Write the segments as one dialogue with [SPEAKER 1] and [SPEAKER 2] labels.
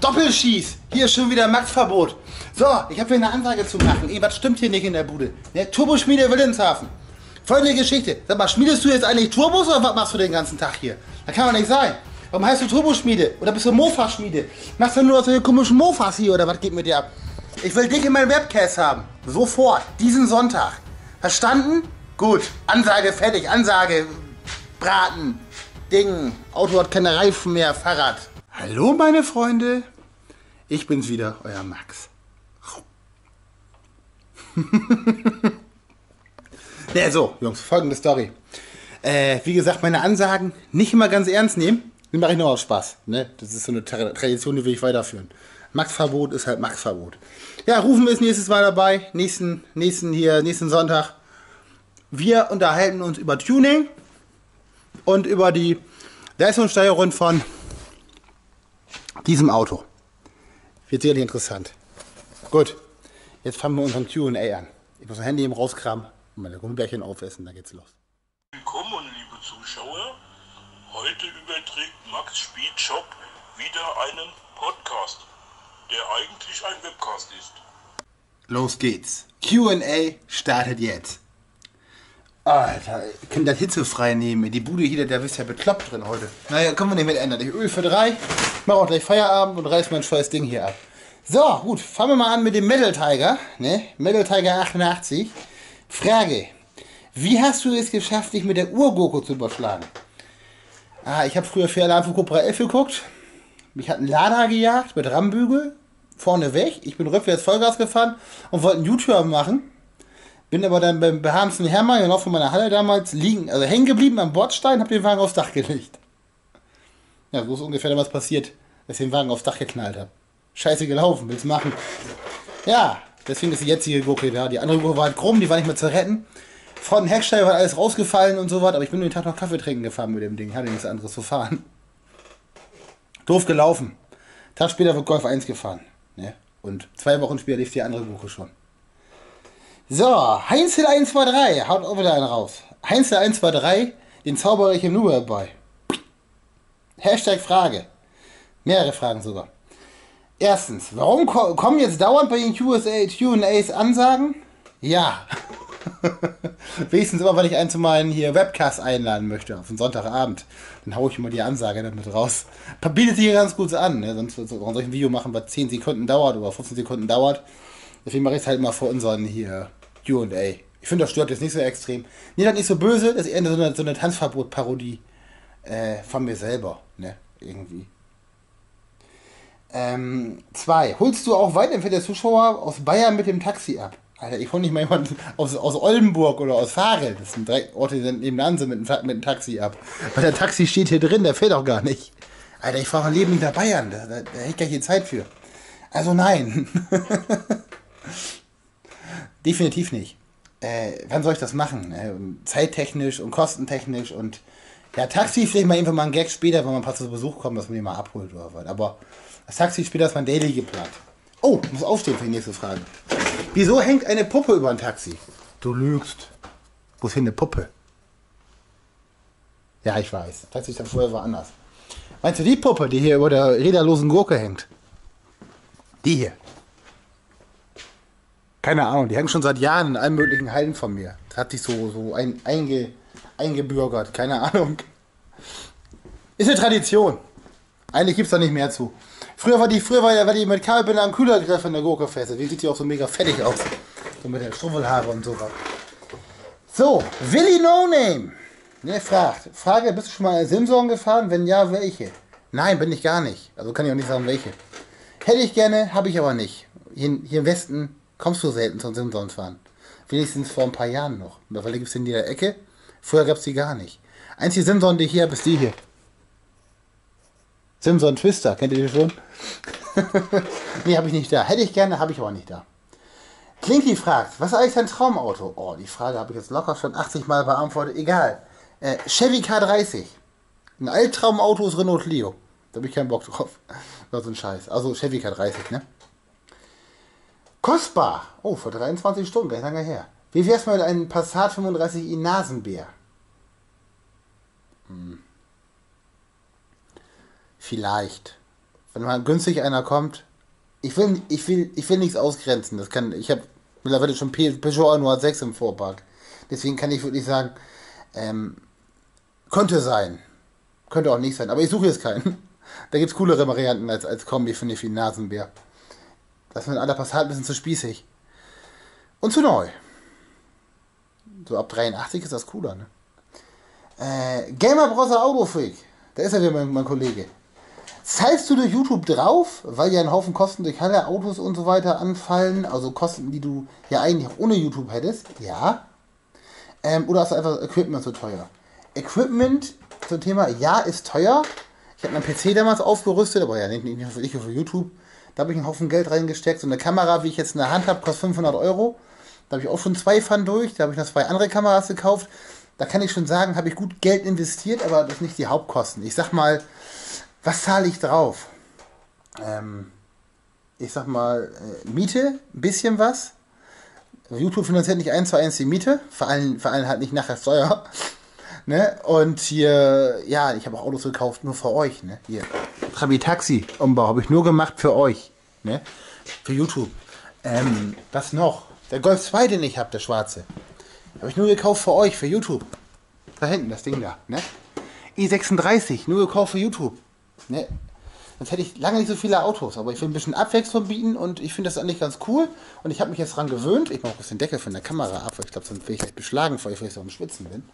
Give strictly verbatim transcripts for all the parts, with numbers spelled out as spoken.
[SPEAKER 1] Doppelschieß. Hier ist schon wieder Max-Verbot. So, ich habe hier eine Ansage zu machen. Irgendwas stimmt hier nicht in der Bude. Ne? Turboschmiede Wilhelmshaven. Folgende Geschichte. Sag mal, schmiedest du jetzt eigentlich Turbos oder was machst du den ganzen Tag hier? Das kann doch nicht sein. Warum heißt du Turboschmiede? Oder bist du Mofa-Schmiede? Machst du nur solche komischen Mofas hier oder was geht mit dir ab? Ich will dich in meinem Webcast haben. Sofort. Diesen Sonntag. Verstanden? Gut. Ansage fertig. Ansage. Braten. Ding. Auto hat keine Reifen mehr. Fahrrad. Hallo meine Freunde. Ich bin's wieder, euer Max. Ja, so, Jungs, folgende Story. Äh, wie gesagt, meine Ansagen nicht immer ganz ernst nehmen. Die mache ich nur aus Spaß. Ne? Das ist so eine Tra Tradition, die will ich weiterführen. Max-Verbot ist halt Max-Verbot. Ja, rufen wir es nächstes Mal dabei. Nächsten, nächsten hier, nächsten Sonntag. Wir unterhalten uns über Tuning und über die Leistungssteigerung von diesem Auto. Wird sicherlich interessant. Gut, jetzt fangen wir unseren Q und A an. Ich muss mein Handy eben rauskramen und meine Gummibärchen aufessen, dann geht's los.
[SPEAKER 2] Willkommen, liebe Zuschauer. Heute überträgt Max Speed Shop wieder einen Podcast, der eigentlich ein Webcast ist.
[SPEAKER 1] Los geht's. Q und A startet jetzt. Alter, ihr könnt das hitzefrei nehmen. Die Bude hier, der ist ja bekloppt drin heute. Naja, können wir nicht mit ändern. Ich Öl für drei, mach auch gleich Feierabend und reiß mein scheiß Ding hier ab. So, gut, fangen wir mal an mit dem Metal Tiger. Ne? Metal Tiger achtundachtzig. Frage, wie hast du es geschafft, dich mit der Urgurke zu überschlagen? Ah, ich habe früher für Alarm für Cobra elf geguckt. Mich hat ein Lada gejagt mit Rammbügel. Vorne weg. Ich bin rückwärts Vollgas gefahren und wollte einen U-Turn machen. Bin aber dann beim behaarmsten Hermann, genau von meiner Halle damals, liegen, also hängen geblieben am Bordstein, habe den Wagen aufs Dach gelegt. Ja, so ist ungefähr damals passiert, dass ich den Wagen aufs Dach geknallt habe. Scheiße gelaufen, will's machen. Ja, deswegen ist die jetzige Gurke da. Die andere Gurke war halt krumm, die war nicht mehr zu retten. Von Heckstein war alles rausgefallen und so was, aber ich bin den Tag noch Kaffee trinken gefahren mit dem Ding. Ich hatte nichts anderes zu fahren. Doof gelaufen. Tag später wird Golf eins gefahren. Ne? Und zwei Wochen später lief die andere Gurke schon. So, Heinzel eins zwei drei, haut auch wieder einen raus. Heinzel eins zwei drei, den zaubere ich im Nu bei. Hashtag Frage. Mehrere Fragen sogar. Erstens, warum ko kommen jetzt dauernd bei den Q und A's Ansagen? Ja. Wenigstens immer, weil ich einen zu meinen hier Webcast einladen möchte, auf den Sonntagabend. Dann haue ich immer die Ansage damit raus. Bietet sich hier ganz gut an, ne? Sonst soll ich ein Video machen, was zehn Sekunden dauert oder fünfzehn Sekunden dauert. Deswegen mache ich es halt mal vor unseren hier Q und A. Ich finde, das stört jetzt nicht so extrem. Nee, das ist nicht so böse, das ist eher so eine, so eine Tanzverbot-Parodie äh, von mir selber, ne? Irgendwie. Ähm, zwei. Holst du auch weit entfernte Zuschauer aus Bayern mit dem Taxi ab? Alter, ich hole nicht mal jemanden aus, aus Oldenburg oder aus Farel. Das sind drei Orte, die sind nebenan sind mit, mit dem Taxi ab. Weil der Taxi steht hier drin, der fährt auch gar nicht. Alter, ich fahre ein Leben hinter Bayern, da, da, da hätte ich gar nicht die Zeit für. Also nein. Definitiv nicht. Äh, wann soll ich das machen? Äh, zeittechnisch und kostentechnisch und ja, Taxi vielleicht mal irgendwann mal ein Gag später, wenn man ein paar zu Besuch kommt, dass man den mal abholt oder was. Aber das Taxi später ist mein Daily geplant. Oh, ich muss aufstehen für die nächste Frage. Wieso hängt eine Puppe über ein Taxi? Du lügst. Wo ist hier eine Puppe? Ja, ich weiß. Das Taxi stand vorher war anders. Meinst du die Puppe, die hier über der räderlosen Gurke hängt? Die hier. Keine Ahnung, die hängen schon seit Jahren in allen möglichen Hallen von mir. Das hat sich so, so ein, einge, eingebürgert, keine Ahnung. Ist eine Tradition. Eigentlich gibt es da nicht mehr zu. Früher war die, früher war, war die mit Kabelbinder am Kühlergriff in der Gurke fest. Deswegen sieht die auch so mega fettig aus. So mit der Struffelhaare und so was. So, Willi No Name. Ne, fragt. Frage, bist du schon mal eine Simson gefahren? Wenn ja, welche? Nein, bin ich gar nicht. Also kann ich auch nicht sagen, welche. Hätte ich gerne, habe ich aber nicht. Hier, hier im Westen kommst du selten zum Simsons fahren. Wenigstens vor ein paar Jahren noch. Mittlerweile gibt es in jeder Ecke. Früher gab es die gar nicht. Einzige Simson, die ich hier habe, ist die hier. Simson Twister, kennt ihr die schon? Nee, habe ich nicht da. Hätte ich gerne, habe ich aber nicht da. Klinki fragt, was ist eigentlich dein Traumauto? Oh, die Frage habe ich jetzt locker schon achtzig Mal beantwortet. Egal. Äh, Chevy K dreißig. Ein Alttraumauto ist Renault Clio. Da habe ich keinen Bock drauf. Das ist ein Scheiß. Also Chevy K dreißig, ne? Kostbar. Oh, für dreiundzwanzig Stunden, gar nicht lange her. Wie wär's mal mit einem Passat fünfunddreißig i Nasenbär? Hm. Vielleicht. wenn mal günstig einer kommt, ich will, ich will, ich will nichts ausgrenzen. Das kann, ich habe mittlerweile schon Peugeot null sechs im Fuhrpark. Deswegen kann ich wirklich sagen, ähm, könnte sein. Könnte auch nicht sein. Aber ich suche jetzt keinen. Da gibt es coolere Varianten als, als Kombi, finde ich, wie ein Nasenbär. Das ist mit aller Passat ein bisschen zu spießig. Und zu neu. So ab dreiundachtzig ist das cooler, ne? Äh, Gamer Browser Autofreak. Da ist ja wieder mein, mein Kollege. Zahlst du durch YouTube drauf, weil ja ein Haufen Kosten durch alle Autos und so weiter anfallen, also Kosten, die du ja eigentlich auch ohne YouTube hättest? Ja. Ähm, oder hast du einfach Equipment so teuer? Equipment zum Thema, ja, ist teuer. Ich habe meinen P C damals aufgerüstet, aber ja, nicht, nicht, nicht für YouTube. Da habe ich einen Haufen Geld reingesteckt. So eine Kamera, wie ich jetzt in der Hand habe, kostet fünfhundert Euro. Da habe ich auch schon zwei Pfannen durch. Da habe ich noch zwei andere Kameras gekauft. Da kann ich schon sagen, habe ich gut Geld investiert, aber das sind nicht die Hauptkosten. Ich sag mal, was zahle ich drauf? Ähm, ich sag mal, äh, Miete, ein bisschen was. YouTube finanziert nicht eins zu eins die Miete, vor allem, vor allem halt nicht nachher Steuer. Ne? Und hier, ja, ich habe auch Autos gekauft, nur für euch. Ne? Hier, Trabi Taxi Umbau habe ich nur gemacht für euch. Ne? Für YouTube. Ähm, was noch? Der Golf zwei, den ich habe, der schwarze. Habe ich nur gekauft für euch, für YouTube. Da hinten, das Ding da. Ne? i sechsunddreißig, nur gekauft für YouTube. Ne? Sonst hätte ich lange nicht so viele Autos, aber ich will ein bisschen Abwechslung bieten und ich finde das eigentlich ganz cool. Und ich habe mich jetzt dran gewöhnt. Ich mache auch den Deckel von der Kamera ab, weil ich glaube, sonst will ich gleich beschlagen, vor ich so am Schwitzen bin.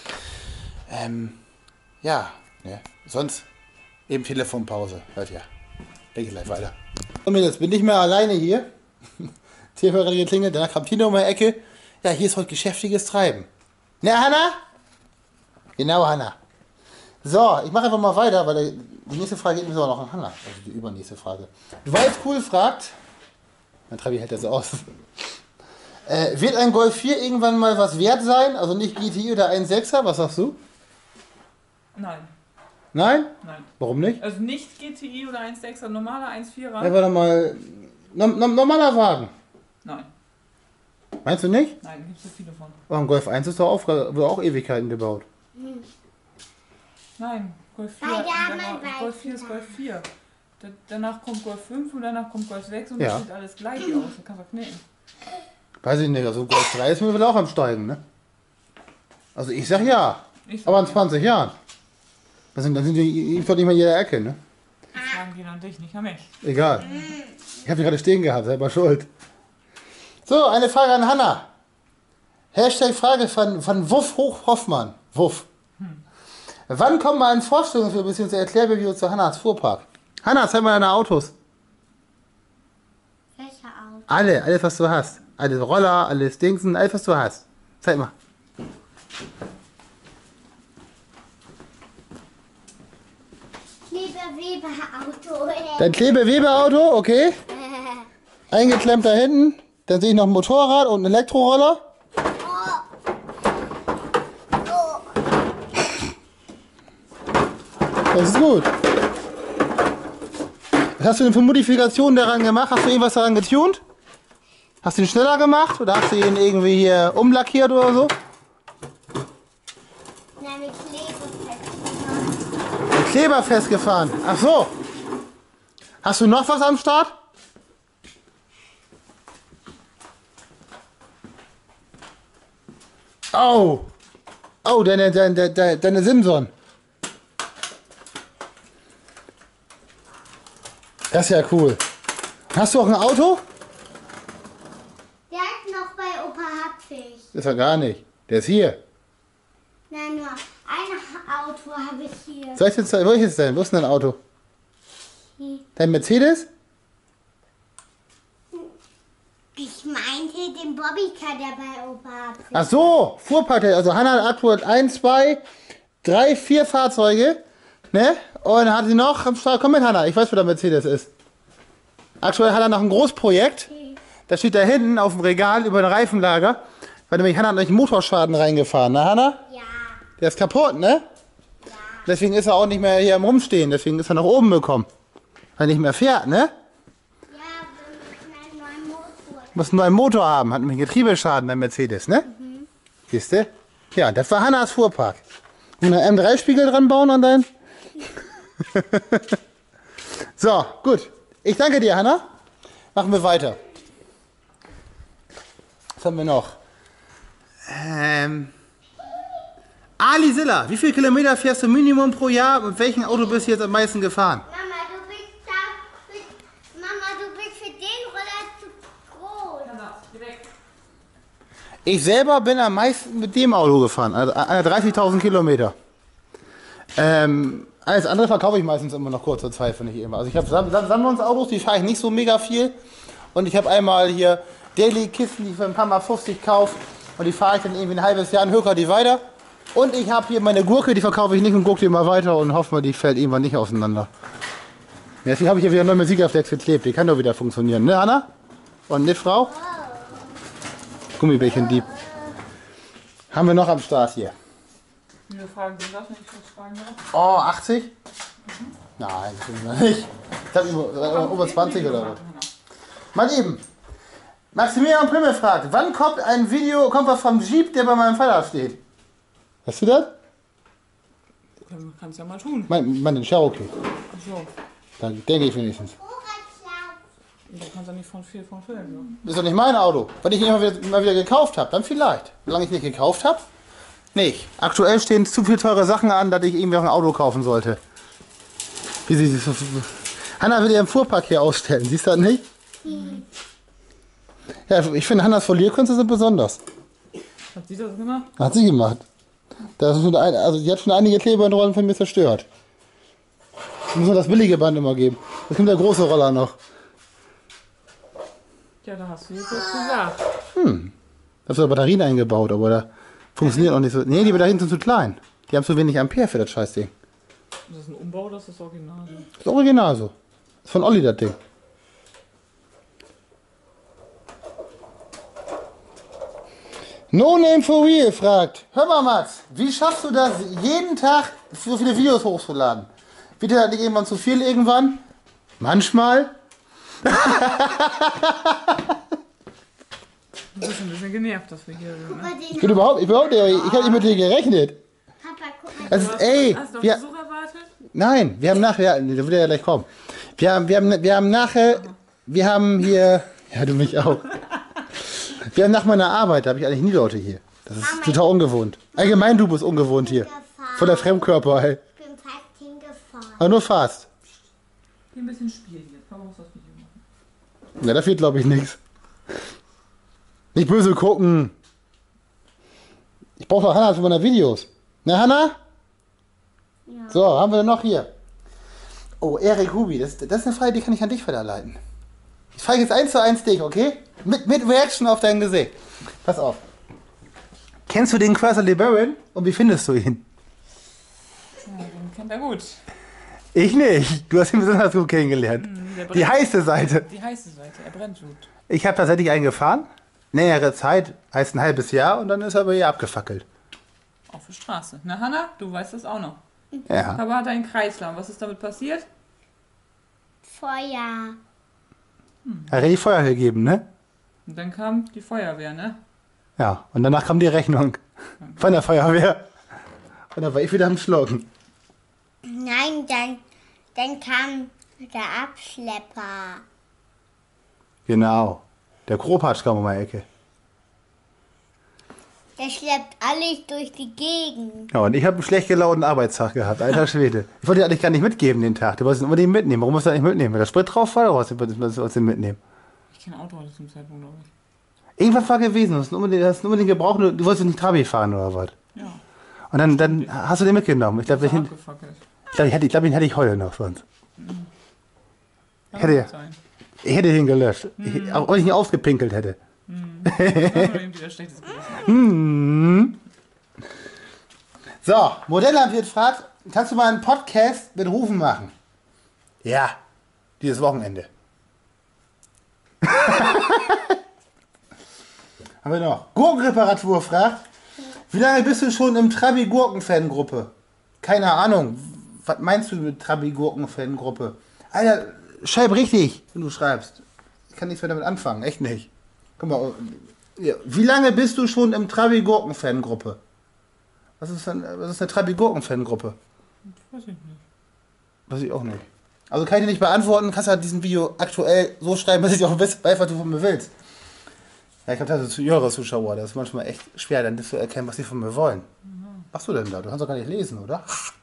[SPEAKER 1] Ähm, ja, ne? Sonst eben Telefonpause. Hört ja. Denke ich gleich weiter. Und jetzt bin ich mehr alleine hier. Telefon geklingelt, danach kam Tino um die Ecke. Ja, hier ist heute geschäftiges Treiben. Ne, Hanna? Genau, Hanna. So, ich mache einfach mal weiter, weil die nächste Frage geht mir sogar noch an Hanna. Also die übernächste Frage. Weil es cool fragt, mein Trabi hält das so aus. Äh, wird ein Golf vier irgendwann mal was wert sein? Also nicht G T I oder eins Komma sechser, was sagst du?
[SPEAKER 3] Nein.
[SPEAKER 1] Nein?
[SPEAKER 3] Nein.
[SPEAKER 1] Warum nicht?
[SPEAKER 3] Also nicht G T I oder eins Komma sechser, normaler eins Komma vierer?
[SPEAKER 1] Ja, warte mal. No, no, normaler Wagen.
[SPEAKER 3] Nein.
[SPEAKER 1] Meinst du nicht?
[SPEAKER 3] Nein, gibt es so viele von.
[SPEAKER 1] Oh, ein Golf eins ist doch auch, wurde auch Ewigkeiten gebaut.
[SPEAKER 3] Nein, Golf vier,
[SPEAKER 4] Bei der
[SPEAKER 3] danach,
[SPEAKER 4] anderen
[SPEAKER 3] Golf vier ist Golf vier. Da, danach kommt Golf fünf und danach kommt Golf sechs und
[SPEAKER 1] Ja.
[SPEAKER 3] das sieht alles gleich aus. Da kannst du knicken.
[SPEAKER 1] Weiß ich nicht, also Golf drei ist mir wieder auch am Steigen, ne? Also ich sag ja.
[SPEAKER 3] Ich sag
[SPEAKER 1] Aber in
[SPEAKER 3] ja.
[SPEAKER 1] zwanzig Jahren. Das sind, das sind die, ich doch nicht mal in jeder Ecke, ne?
[SPEAKER 3] Das fragen die an dich, nicht an mich.
[SPEAKER 1] Egal. Ich habe die gerade stehen gehabt, selber schuld. So, eine Frage an Hanna. Hashtag Frage von, von Wuff Hoch Hoffmann. Wuff. Hm. Wann kommt mal ein Vorstellungsvideo bzw. Erklärvideo zu Hannas Fuhrpark? Hanna, zeig mal deine Autos.
[SPEAKER 4] Welcher Auto?
[SPEAKER 1] Alle, alles was du hast. Alles Roller, alles Dingsen, alles was du hast. Zeig mal.
[SPEAKER 4] Kleber-Weber-Auto.
[SPEAKER 1] Dein Klebe-Weber-Auto, okay. Eingeklemmt da hinten. Dann sehe ich noch ein Motorrad und einen Elektroroller. Das ist gut. Was hast du denn für Modifikationen daran gemacht? Hast du irgendwas daran getunt? Hast du ihn schneller gemacht oder hast du ihn irgendwie hier umlackiert oder so?
[SPEAKER 4] Nein, mit Klebe
[SPEAKER 1] Mit Kleber festgefahren. Ach so. Hast du noch was am Start? Oh. Oh, deine, deine, deine, deine Simson. Das ist ja cool. Hast du auch ein Auto?
[SPEAKER 4] Der ist noch bei Opa Hartwig.
[SPEAKER 1] Das ist er gar nicht. Der ist hier.
[SPEAKER 4] Nein, nur ein Auto habe ich hier.
[SPEAKER 1] Soll ich jetzt, wo ist es denn? Wo ist denn dein Auto?
[SPEAKER 4] Hier.
[SPEAKER 1] Dein Mercedes?
[SPEAKER 4] Ich meinte den Bobbycar, der bei Opa Hartwig.
[SPEAKER 1] Ach so, Fuhrpark. Also Hanna hat aktuell eins, zwei, drei, vier Fahrzeuge. Ne? Und hat sie noch am Start. Komm mit, Hanna. Ich weiß, wo der Mercedes ist. Aktuell hat er noch ein Großprojekt. Da steht da hinten auf dem Regal über ein Reifenlager. Weil nämlich Hanna hat nämlich einen Motorschaden reingefahren. Ne, Hanna?
[SPEAKER 4] Ja.
[SPEAKER 1] Der ist kaputt, ne?
[SPEAKER 4] Ja.
[SPEAKER 1] Deswegen ist er auch nicht mehr hier am Rumstehen. Deswegen ist er nach oben gekommen. Weil er nicht mehr fährt, ne?
[SPEAKER 4] Ja, wir müssen einen neuen Motor.
[SPEAKER 1] Muss einen neuen Motor haben. Hat nämlich einen Getriebeschaden, der Mercedes, ne? Mhm. Siehst du? Ja, das war Hannas Fuhrpark. Und einen M drei Spiegel dran bauen an deinen. So. So, gut. Ich danke dir, Hanna. Machen wir weiter. Was haben wir noch? Ähm. Ali Silla, wie viele Kilometer fährst du Minimum pro Jahr? Mit welchem Auto bist du jetzt am meisten gefahren?
[SPEAKER 4] Mama, du bist da. Bist, Mama, du bist für den Roller zu groß.
[SPEAKER 1] Ich selber bin am meisten mit dem Auto gefahren, also dreißigtausend Kilometer. Ähm, alles andere verkaufe ich meistens immer noch kurzer Zeit, finde ich immer. Also ich habe Sam Sammlungsautos, die fahre ich nicht so mega viel. Und ich habe einmal hier Daily-Kisten, die ich für ein paar Mal fünfzig kaufe. Und die fahre ich dann irgendwie ein halbes Jahr und höker die weiter. Und ich habe hier meine Gurke, die verkaufe ich nicht und gucke die mal weiter und hoffe mal, die fällt irgendwann nicht auseinander. Deswegen habe ich hier wieder neue Musik auf der geklebt. Die kann doch wieder funktionieren, ne Anna? Und ne Frau? Gummibärchen-Dieb. Haben wir noch am Start hier?
[SPEAKER 3] Wie viele Fragen sind das, wenn ich das fragen darf?
[SPEAKER 1] Oh, achtzig? Mhm. Nein, das sind wir nicht. Ich habe über, über zwanzig oder was. Mal eben. Maximilian Primmel fragt, wann kommt ein Video, kommt was vom Jeep, der bei meinem Vater steht? Hast du das?
[SPEAKER 3] Kannst ja mal tun.
[SPEAKER 1] Mein, mein Cherokee.
[SPEAKER 3] Ach so.
[SPEAKER 1] Dann denke ich wenigstens.
[SPEAKER 3] Du kannst ja nicht von viel von filmen.
[SPEAKER 1] Das ist doch nicht mein Auto. Wenn ich ihn immer wieder, mal wieder gekauft habe, dann vielleicht. Solange ich nicht gekauft habe, nicht. Aktuell stehen zu viele teure Sachen an, dass ich irgendwie auch ein Auto kaufen sollte. Wie sie so. Hanna will ihren Fuhrpark hier ausstellen, siehst du das nicht? Hm. Ja, ich finde Hannas Folierkünste sind besonders.
[SPEAKER 3] Hat sie das gemacht?
[SPEAKER 1] Hat sie gemacht. Das ist schon ein, also die hat schon einige Klebebandrollen von mir zerstört. Ich muss nur das billige Band immer geben. Das kommt der große Roller noch.
[SPEAKER 3] Ja, da hast du jetzt was gesagt.
[SPEAKER 1] Hm. Da hast du Batterien eingebaut, aber da funktioniert auch nicht so. Nee, die Batterien sind zu klein. Die haben zu wenig Ampere für das Scheißding.
[SPEAKER 3] Das ist ein Umbau, das ist das Original.
[SPEAKER 1] Das ist original so. Das ist von Olli das Ding. No Name for Real fragt, hör mal Mats, wie schaffst du das, jeden Tag so viele Videos hochzuladen? Wird dir das nicht irgendwann zu viel irgendwann? Manchmal.
[SPEAKER 3] Du bist ein bisschen genervt, dass wir hier sind. Ne?
[SPEAKER 1] Ich bin überhaupt, ich, überhaupt nicht, ich habe nicht mit dir gerechnet.
[SPEAKER 4] Papa, guck mal.
[SPEAKER 1] Also, ey,
[SPEAKER 3] Hast du auf
[SPEAKER 1] wir,
[SPEAKER 3] Besuch erwartet?
[SPEAKER 1] nein, wir haben nachher, der wird ja gleich kommen. Wir haben, wir haben, wir haben nachher, wir haben hier, ja du mich auch. Wir haben nach meiner Arbeit, da habe ich eigentlich nie Leute hier. Das ist total ungewohnt. Allgemein du bist ungewohnt hier. Von der Fremdkörper, ey.
[SPEAKER 4] Ich bin fast hingefahren.
[SPEAKER 1] Aber nur fast.
[SPEAKER 3] Hier ein bisschen Spiel jetzt. Papa muss das Video machen.
[SPEAKER 1] Ja, da fehlt glaube ich nichts. Nicht böse gucken. Ich brauche doch Hanna für meine Videos. Ne, Hanna?
[SPEAKER 4] Ja.
[SPEAKER 1] So, haben wir denn noch hier? Oh, Erik Hubi, das, das ist eine Frage, die kann ich an dich weiterleiten. Ich frage jetzt eins zu eins dich, okay? Mit, mit Reaction auf dein Gesicht. Pass auf. Kennst du den Quasar LeBaron und wie findest du ihn?
[SPEAKER 3] Ja, den kennt er gut.
[SPEAKER 1] Ich nicht. Du hast ihn besonders gut kennengelernt.
[SPEAKER 3] Mhm,
[SPEAKER 1] die heiße Seite.
[SPEAKER 3] Die heiße Seite, er brennt gut.
[SPEAKER 1] Ich habe tatsächlich einen gefahren. Längere Zeit, heißt ein halbes Jahr und dann ist er aber hier abgefackelt.
[SPEAKER 3] Auf der Straße. Na Hanna, du weißt das auch noch.
[SPEAKER 1] Ja.
[SPEAKER 3] Papa hat einen Kreislauf. Was ist damit passiert?
[SPEAKER 4] Feuer.
[SPEAKER 1] Hat er die Feuer gegeben, ne?
[SPEAKER 3] Und dann kam die Feuerwehr, ne?
[SPEAKER 1] Ja, und danach kam die Rechnung von der Feuerwehr. Und dann war ich wieder am Schlucken.
[SPEAKER 4] Nein, dann, dann kam der Abschlepper.
[SPEAKER 1] Genau. Der Kropatsch kam um die Ecke.
[SPEAKER 4] Der schleppt alles durch die Gegend.
[SPEAKER 1] Ja, und ich habe einen schlecht gelaunten Arbeitstag gehabt, alter Schwede. Ich wollte dir eigentlich gar nicht mitgeben den Tag. Du wolltest ihn unbedingt mitnehmen. Warum musst du nicht mitnehmen? Wenn der Sprit drauf war, oder was wolltest du mitnehmen?
[SPEAKER 3] Ich kenne Auto heute zum Zeitpunkt, glaube ich.
[SPEAKER 1] Irgendwas war gewesen. Du hast ihn unbedingt, hast ihn unbedingt gebraucht. Du wolltest nicht Trabi fahren oder was?
[SPEAKER 3] Ja.
[SPEAKER 1] Und dann, dann hast du den mitgenommen. Ich glaube, ich, ich glaube, ich hätte, ich glaube, den hätte ich heulen noch sonst. Ich hätte, ich hätte ihn gelöscht.
[SPEAKER 3] Mhm.
[SPEAKER 1] Ich, auch wenn ich ihn ausgepinkelt hätte.
[SPEAKER 3] Mhm. wieder schlechtes
[SPEAKER 1] Hm. So, Modelllandwirt fragt, kannst du mal einen Podcast mit Rufen machen? Ja, dieses Wochenende. Haben wir noch. Gurkenreparatur fragt, wie lange bist du schon im Trabi-Gurken-Fangruppe? Keine Ahnung. Was meinst du mit Trabi-Gurken-Fangruppe? Alter, schreib richtig, wenn du schreibst. Ich kann nichts mehr damit anfangen, echt nicht. Guck mal, ja. Wie lange bist du schon im Trabi-Gurken-Fangruppe? Was ist denn, was ist eine Trabi-Gurken-Fangruppe?
[SPEAKER 3] Weiß ich nicht.
[SPEAKER 1] Weiß ich auch nicht. Also kann ich dir nicht beantworten, kannst halt diesen Video aktuell so schreiben, dass ich auch weiß, was du von mir willst. Ja, ich habe da so jüngere Zuschauer, das ist manchmal echt schwer, dann zu erkennen, was sie von mir wollen. Mhm. Was machst du denn da? Du kannst doch gar nicht lesen, oder?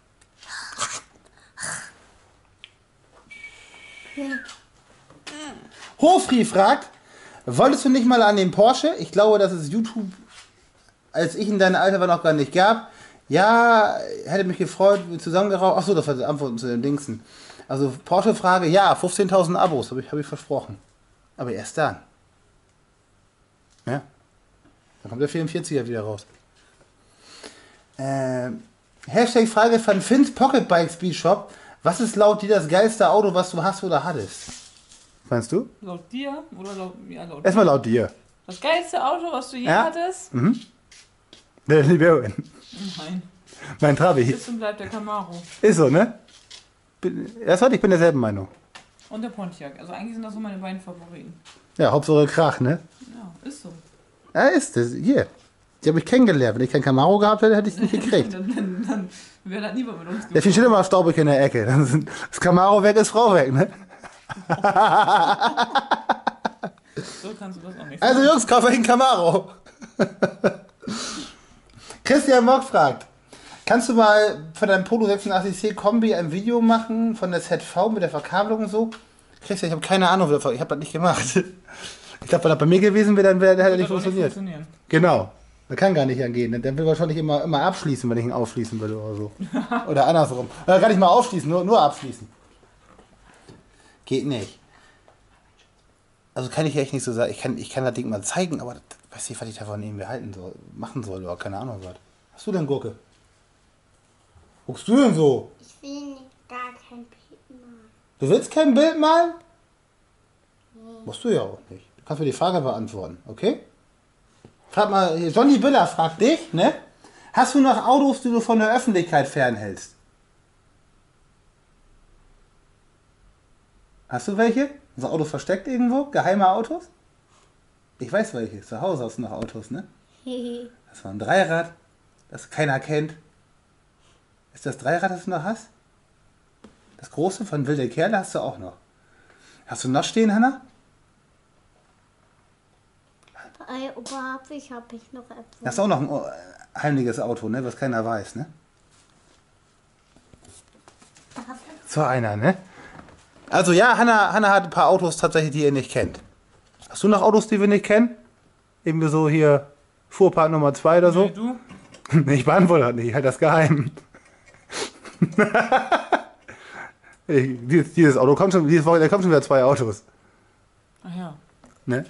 [SPEAKER 1] Ja. Hofri fragt, wolltest du nicht mal an den Porsche? Ich glaube, dass es YouTube, als ich in deinem Alter war, noch gar nicht gab. Ja, hätte mich gefreut, zusammengeraucht. Achso, das war die Antwort zu den Dingsen. Also Porsche-Frage, ja, fünfzehntausend Abos, habe ich, hab ich versprochen. Aber erst dann. Ja. Dann kommt der vierundvierziger wieder raus. Ähm, Hashtag Frage von Finns Pocket Bike Speed Shop. Was ist laut dir das geilste Auto, was du hast oder hattest? Meinst du?
[SPEAKER 3] Laut dir oder laut mir? Laut
[SPEAKER 1] Erstmal laut dir.
[SPEAKER 3] Das geilste Auto, was du je
[SPEAKER 1] ja?
[SPEAKER 3] hattest?
[SPEAKER 1] Mhm. Der Liberin.
[SPEAKER 3] Nein.
[SPEAKER 1] Mein Trabi.
[SPEAKER 3] Ist und bleibt der Camaro.
[SPEAKER 1] Ist so, ne? Erst heute, ich bin derselben Meinung.
[SPEAKER 3] Und der Pontiac. Also eigentlich sind das so meine beiden Favoriten.
[SPEAKER 1] Ja, Hauptsache Krach, ne?
[SPEAKER 3] Ja, ist so.
[SPEAKER 1] Ja, ist das. Hier. Die habe ich kennengelernt. Wenn ich kein Camaro gehabt hätte, hätte ich es nicht gekriegt.
[SPEAKER 3] dann dann, dann wäre das niemand mit uns
[SPEAKER 1] gefahren. Der viel schlimmer staubig in der Ecke. Das Camaro weg ist Frau weg, ne?
[SPEAKER 3] So kannst du das auch nicht.
[SPEAKER 1] Also Jungs, kauft euch einen Camaro. Christian Mock fragt, kannst du mal für dein Polo sechsundachtzig C Kombi ein Video machen von der Z V mit der Verkabelung und so? Christian, ich habe keine Ahnung, ich habe das nicht gemacht. Ich glaube, wenn das bei mir gewesen wäre, dann wäre der halt nicht funktioniert. Nicht genau. Das kann gar nicht angehen. Dann will wahrscheinlich immer, immer abschließen, wenn ich ihn aufschließen würde oder so. Oder andersrum. Oder gar nicht mal aufschließen, nur, nur abschließen. Geht nicht. Also kann ich echt nicht so sagen. Ich kann, ich kann das Ding mal zeigen, aber das, weiß nicht, was ich davon irgendwie halten soll, machen soll oder keine Ahnung was. Hast du denn Gurke? Guckst du denn so?
[SPEAKER 4] Ich will nicht, gar kein Bild malen.
[SPEAKER 1] Du willst kein Bild malen? Nee. Musst du ja auch nicht. Du kannst mir die Frage beantworten, okay? Frag mal, Johnny Biller fragt dich, ne? Hast du noch Autos, die du von der Öffentlichkeit fernhältst? Hast du welche? Ist ein Auto versteckt irgendwo? Geheime Autos? Ich weiß welche. Zu Hause hast du noch Autos, ne? Das war ein Dreirad, das keiner kennt. Ist das Dreirad, das du noch hast? Das große von Wilde Kerle hast du auch noch. Hast du noch stehen, Hanna?
[SPEAKER 4] Bei Opa Hartwig habe ich noch etwas.
[SPEAKER 1] Das ist auch noch ein heimliches Auto, ne? Was keiner weiß, ne? So einer, ne? Also ja, Hanna, Hanna hat ein paar Autos tatsächlich, die ihr nicht kennt. Hast du noch Autos, die wir nicht kennen? Irgendwie so hier Fuhrpark Nummer zwei oder so?
[SPEAKER 3] Nee, du?
[SPEAKER 1] Ich beantworte das nicht, ich halte das geheim. ich, dieses, dieses Auto kommt schon, dieses Woche, da kommen schon wieder zwei Autos.
[SPEAKER 3] Ach ja.
[SPEAKER 1] Ne?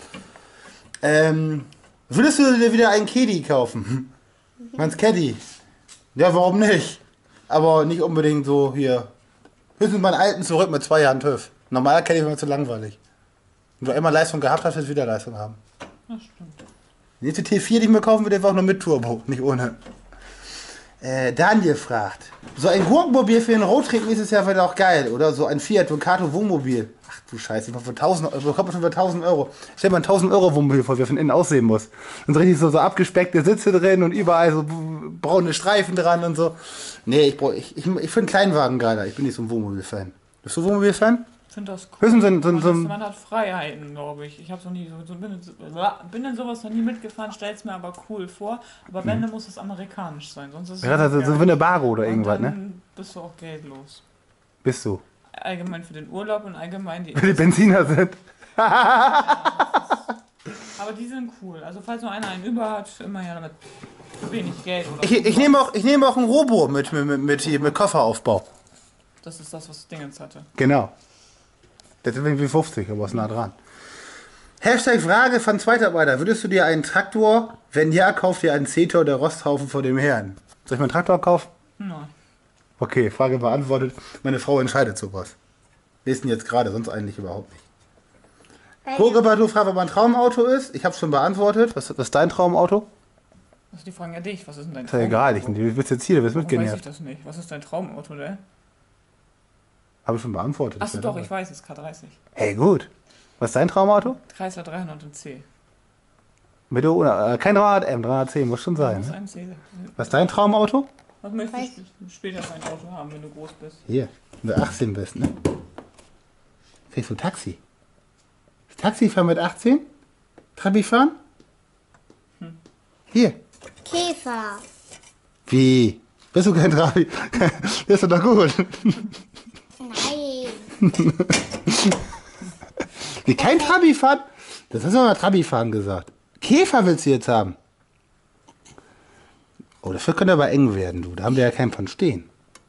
[SPEAKER 1] Ähm, würdest du dir wieder einen Caddy kaufen? Meinst Caddy? Ja, warum nicht? Aber nicht unbedingt so hier. Höchstens meinen alten zurück mit zwei Jahren TÜV. Normaler Caddy wäre mir zu langweilig. Wenn du immer Leistung gehabt hast, wirst du wieder Leistung haben.
[SPEAKER 3] Das stimmt.
[SPEAKER 1] Die nächste T vier, die ich mir kaufen würde, war auch nur mit Turbo, nicht ohne. Äh, Daniel fragt, so ein Gurkenmobil für den Roadtrip nächstes Jahr wäre auch geil, oder? So ein Fiat Ducato Wohnmobil. Ach du Scheiße, für tausend Euro, bekommt man schon für tausend Euro. Stell dir mal ein tausend Euro Wohnmobil vor, wie er von innen aussehen muss. Und so richtig so, so abgespeckte Sitze drin und überall so braune Streifen dran und so. Nee, ich, ich, ich, ich finde Kleinwagen geiler, ich bin nicht so ein Wohnmobil-Fan. Bist du Wohnmobil-Fan?
[SPEAKER 3] Ich finde das cool.
[SPEAKER 1] Höchstens so ein, so ein,
[SPEAKER 3] man,
[SPEAKER 1] so
[SPEAKER 3] ist,
[SPEAKER 1] ein
[SPEAKER 3] man hat Freiheiten, glaube ich. Ich habe noch nie so, so bin, bin in sowas noch nie mitgefahren, stell's mir aber cool vor. Aber wenn, dann muss es amerikanisch sein, sonst ist es
[SPEAKER 1] ja, das ist so wie eine Baro oder irgendwas,
[SPEAKER 3] und dann
[SPEAKER 1] ne?
[SPEAKER 3] bist du auch geldlos.
[SPEAKER 1] Bist du?
[SPEAKER 3] Allgemein für den Urlaub und allgemein die...
[SPEAKER 1] Wenn die Benziner sind.
[SPEAKER 3] Aber die sind cool. Also falls nur einer einen über hat, immer ja damit wenig Geld oder
[SPEAKER 1] Ich, ich nehme auch, ich nehme auch ein Robo mit, mit, mit, mit, mit Kofferaufbau.
[SPEAKER 3] Das ist das, was Dingens hatte.
[SPEAKER 1] Genau. Das ist irgendwie fünfzig, aber ist nah dran. Hashtag Frage von Zweitarbeiter. Würdest du dir einen Traktor, wenn ja, kauf dir einen Zetor der Rosthaufen vor dem Herrn? Soll ich mir einen Traktor kaufen?
[SPEAKER 3] Nein.
[SPEAKER 1] Okay, Frage beantwortet. Meine Frau entscheidet sowas. Lesen jetzt gerade, sonst eigentlich überhaupt nicht. Kogeber, du fragst, ob mein Traumauto ist. Ich habe schon beantwortet. Was, was ist dein Traumauto?
[SPEAKER 3] Also die fragen ja dich, was ist denn dein
[SPEAKER 1] Ist ja
[SPEAKER 3] Traumauto?
[SPEAKER 1] egal, ich, du bist jetzt hier, du bist
[SPEAKER 3] Warum weiß ich
[SPEAKER 1] mitgenervt.
[SPEAKER 3] das nicht? Was ist dein Traumauto, ne?
[SPEAKER 1] Habe ich schon beantwortet.
[SPEAKER 3] Achso, doch, ich weiß es, K dreißig.
[SPEAKER 1] Hey, gut. Was ist dein Traumauto?
[SPEAKER 3] Chrysler dreihundert und C.
[SPEAKER 1] Mit oder ohne? Äh, kein dreihundert M, dreihundert C muss schon sein.
[SPEAKER 3] Das ist
[SPEAKER 1] Ne?
[SPEAKER 3] ein C.
[SPEAKER 1] Was ist dein Traumauto?
[SPEAKER 3] Was möchtest du später für ein Auto haben, wenn du groß bist?
[SPEAKER 1] Hier, wenn du achtzehn bist, ne? Kriegst du Taxi. Taxi fahren mit achtzehn? Trabi fahren? Hm. Hier.
[SPEAKER 4] Käfer.
[SPEAKER 1] Wie? Bist du kein Trabi? Das ist doch gut.
[SPEAKER 4] Nein.
[SPEAKER 1] Wie, kein Trabi fahren? Das hast du mal Trabi fahren gesagt. Käfer willst du jetzt haben? Oh, dafür könnte aber eng werden, du. Da haben wir ja keinen von stehen.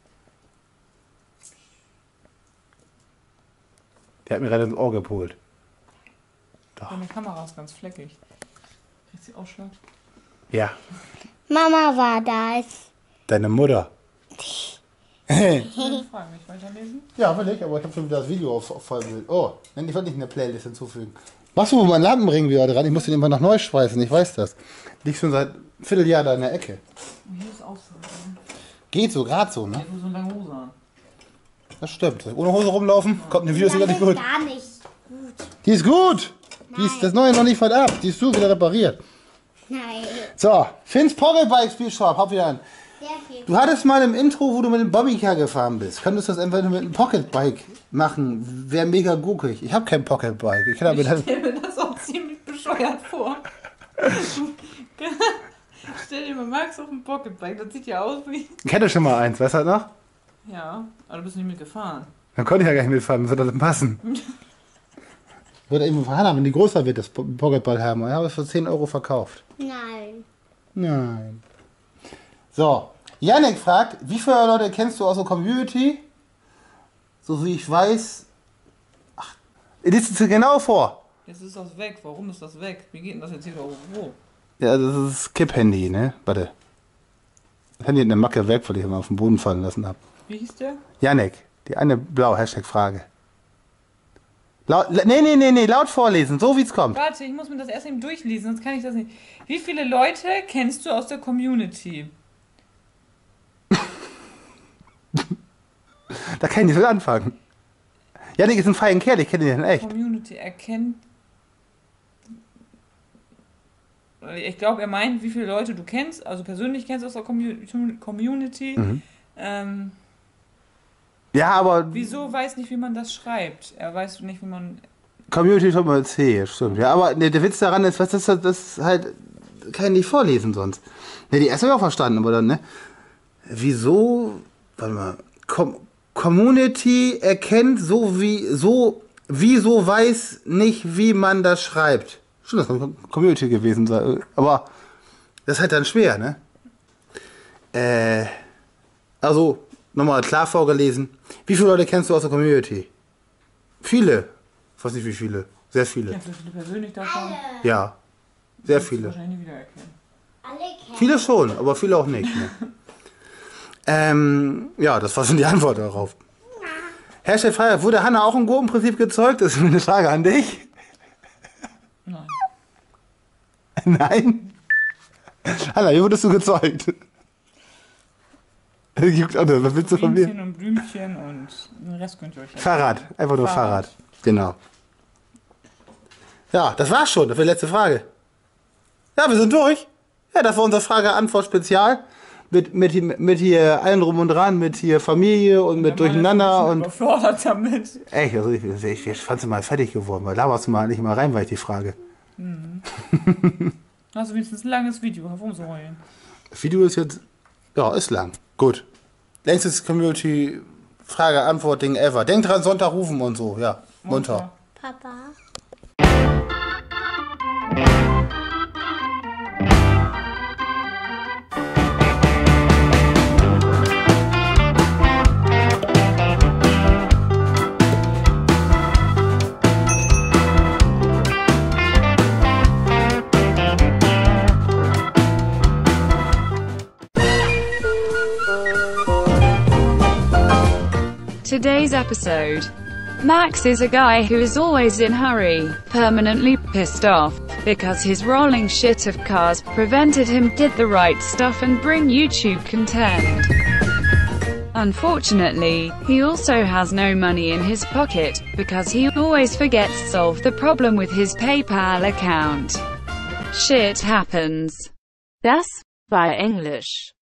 [SPEAKER 1] Der hat mir gerade ins Ohr geholt.
[SPEAKER 3] Deine Kamera ist ganz fleckig. Kriegt sie Ausschlag?
[SPEAKER 1] Ja.
[SPEAKER 4] Mama war das.
[SPEAKER 1] Deine Mutter.
[SPEAKER 3] Ich will fragen, nicht weiterlesen?
[SPEAKER 1] Ja, will ich, aber ich habe schon wieder das Video auf, auf Vollbild. Oh, nein, die wollte ich in der Playlist hinzufügen. Machst du, wo mein Lampenring wieder dran? Ich muss den immer noch neu schweißen, ich weiß das. Liegt schon seit einem Vierteljahr da in der Ecke.
[SPEAKER 3] Und hier ist auch so.
[SPEAKER 1] Geht so, gerade so, ne?
[SPEAKER 3] Ich habe nur so eine lange Hose an.
[SPEAKER 1] Das stimmt. Ohne Hose rumlaufen, kommt eine Videos wieder nicht gut.
[SPEAKER 4] Gar nicht gut.
[SPEAKER 1] Die ist gut! Die ist das neue noch nicht voll ab. Die ist so wieder repariert.
[SPEAKER 4] Nein.
[SPEAKER 1] So, Finns Pocketbike Spielshop, hab wieder an.
[SPEAKER 4] Sehr viel.
[SPEAKER 1] Du hattest mal im Intro, wo du mit dem Bobbycar gefahren bist, könntest du das entweder mit einem Pocketbike machen. Wäre mega guckig. Ich habe kein Pocketbike. Ich kann
[SPEAKER 3] Ich
[SPEAKER 1] damit
[SPEAKER 3] stelle mir das auch ziemlich bescheuert vor. Stell dir mal Max auf dem Pocketbike, das sieht ja aus wie...
[SPEAKER 1] Ich hätte schon mal eins, weißt du das noch?
[SPEAKER 3] Ja, aber du bist nicht mitgefahren.
[SPEAKER 1] Dann konnte ich ja gar nicht mitfahren, würde das passen. Würde eben von Hannah, wenn die größer wird, das Pocketball haben. Ich habe es für zehn Euro verkauft.
[SPEAKER 4] Nein.
[SPEAKER 1] Nein. So, Yannick fragt, wie viele Leute kennst du aus der Community? So wie ich weiß... Ach, liest du genau vor?
[SPEAKER 3] Jetzt ist das weg. Warum ist das weg? Wie geht denn das jetzt hier wo?
[SPEAKER 1] Ja, das ist Kipp-Handy, ne? Warte. Das Handy hat eine Macke weg, weil ich immer auf den Boden fallen lassen habe.
[SPEAKER 3] Wie hieß der?
[SPEAKER 1] Yannick, die eine blau, Hashtag Frage. Laut, nee, nee, nee, nee, laut vorlesen, so wie es kommt.
[SPEAKER 3] Warte, ich muss mir das erst eben durchlesen, sonst kann ich das nicht. Wie viele Leute kennst du aus der Community?
[SPEAKER 1] Da kann ich nicht so anfangen. Yannick ist ein feiner Kerl, ich kenne den in echt.
[SPEAKER 3] Community erkennt... Ich glaube, er meint, wie viele Leute du kennst, also persönlich kennst aus der Commu- Community.
[SPEAKER 1] Mhm.
[SPEAKER 3] Ähm,
[SPEAKER 1] Ja, aber
[SPEAKER 3] wieso weiß nicht, wie man das schreibt? Er weiß nicht, wie man...
[SPEAKER 1] Community schon mal C, stimmt. Ja, aber ne, der Witz daran ist, was das, das halt, kann ich nicht vorlesen sonst. Ne, die erste habe ich auch verstanden, aber dann, ne? Wieso, warte mal, Com Community erkennt so wie, so, wieso weiß nicht, wie man das schreibt. Schon, das kann Community gewesen sein, aber das ist halt dann schwer, ne? Äh, also, nochmal klar vorgelesen. Wie viele Leute kennst du aus der Community? Viele. Ich weiß nicht wie viele. Sehr viele.
[SPEAKER 3] Kennst du viele persönlich davon?
[SPEAKER 1] Ja. Sehr
[SPEAKER 3] Wirst du
[SPEAKER 1] viele.
[SPEAKER 3] wahrscheinlich nie wiedererkennen.
[SPEAKER 4] Alle kennen.
[SPEAKER 1] Viele schon, aber viele auch nicht. Ne? ähm, ja, das war schon die Antwort darauf. Hashtag Freiheit. Wurde Hanna auch im Gurkenprinzip gezeugt? Das ist eine Frage an dich.
[SPEAKER 3] Nein.
[SPEAKER 1] Nein? Hanna, wie wurdest du gezeugt? Was willst du von mir?
[SPEAKER 3] Blümchen und Blümchen und den Rest könnt ihr euch...
[SPEAKER 1] Fahrrad. Einfach nur Fahrrad.
[SPEAKER 3] Fahrrad.
[SPEAKER 1] Genau. Ja, das war's schon. Das war die letzte Frage. Ja, wir sind durch. Ja, das war unser Frage-Antwort-Spezial. Mit, mit, mit hier allen drum und dran, mit hier Familie und mit Durcheinander und...
[SPEAKER 3] Überfordert damit.
[SPEAKER 1] Echt, also ich, ich, ich fand sie mal fertig geworden, weil da warst du mal nicht mal rein, weil ich die Frage.
[SPEAKER 3] Mhm. Also wenigstens ein langes Video, warum so heulen?
[SPEAKER 1] Das Video ist jetzt... Ja, ist lang. Gut. Längstes Community-Frage-Antwort-Ding ever. Denkt dran, Sonntag rufen und so. Ja, munter.
[SPEAKER 4] Papa.
[SPEAKER 5] Today's episode. Max is a guy who is always in hurry, permanently pissed off, because his rolling shit of cars prevented him did the right stuff and bring YouTube content. Unfortunately, he also has no money in his pocket, because he always forgets to solve the problem with his PayPal account. Shit happens. Das war Englisch.